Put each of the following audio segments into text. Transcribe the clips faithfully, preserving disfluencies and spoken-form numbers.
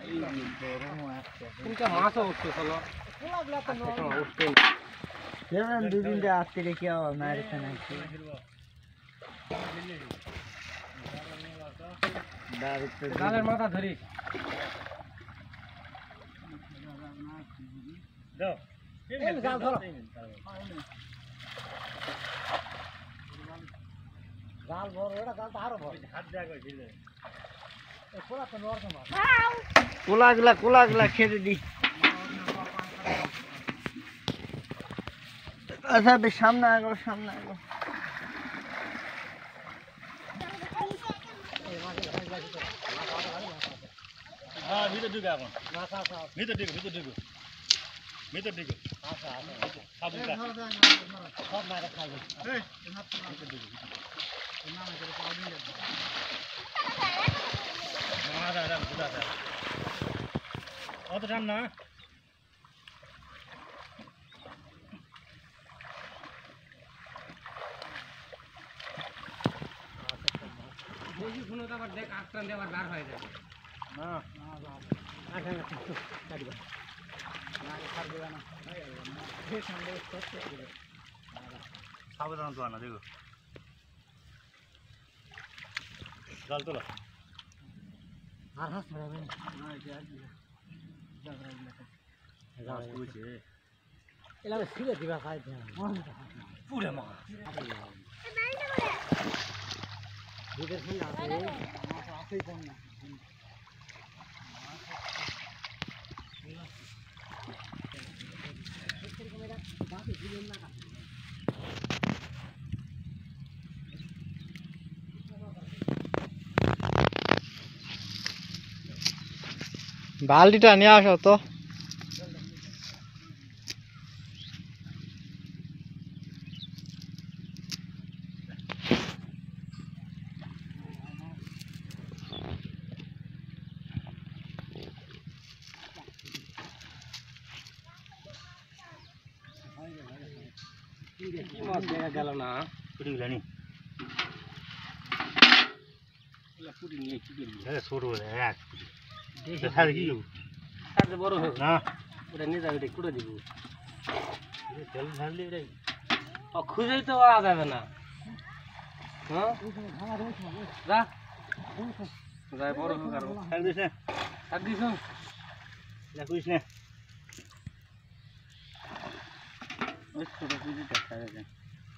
কোনটা মাছও উঠছে চলো দুই দিনটা আজকে দেখি মারিছে নাকি জালের মাথা ধরি দাও এই জাল ধরো জাল ভর ওটা জাল তো আরো ভর হাত দেয়া কই দিলে এই কোলা তো নরম মাছ কোলাগুলা কোলাগুলা খেতে দি আচ্ছা বে সামনে আগো সামনে আগো হ্যাঁ ভিতর ঢুকে এখন মাথা মাথা ভিতর ঢুকে ভিতর ঢুকে ভিতর ঢুকে আচ্ছা আচ্ছা সাবুন দা সব মারা খাবে এই ভিতর ঢুকে না না করে পাও নিয়ে যাবে মারা রাম বুড়া দা অত টান না বলি শুনো তো আবার দেখ আটটান দিয়ে আবার বার হয়ে যাবে না না আগে একটু কাটবা না ছাড় দেবা না এই সামনে স্টপ করে দিবে সাবধান তো না দেখো জাল তোলা আর হাস মারবে না এটা আর দিবা জাল রাখলে জাল পুছে এলা সিরে দিবা খাই দে পুরে মা ভিতর ফুল আছে মাছ আছেই কোন না বালতিটা নিয়ে আসো তো মাছ দেখা গেল না পুরি গেলানি এলা পুরি নিয়ে কি করবি হ্যাঁ ছোট এক দেখে ছাড় কি আর বড় হবে না ওটা নিয়ে যাবে কুড়ে দিব তেল ঢাললি রে ও খুঁজেই তো পাওয়া যাবে না হ্যাঁ যা যাই বড় হোক আর ছাড় দিস না ছাড় দিস না কুইস না ওই ছোট পুরিটা ছাড়া যায়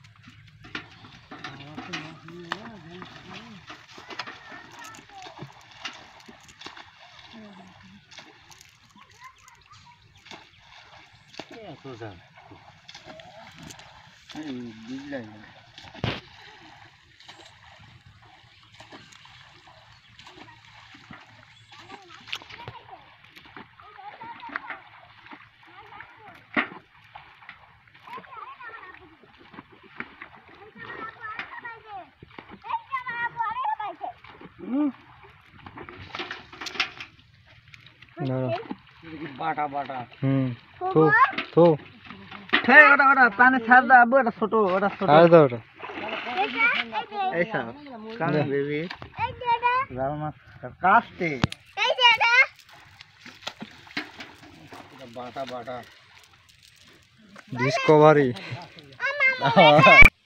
তো যা এই বিজলাই বাটা বাটা হুম তো তো হে ওটা ওটা পানি ছাড় দাও আবু এটা ছোট ওটা ছোট ছাড় দাও ওটা এই সব কাম বেবি এই দাদা জাল মাছ কাটতে এই দাদা এটা বাটা বাটা ডিসকভারি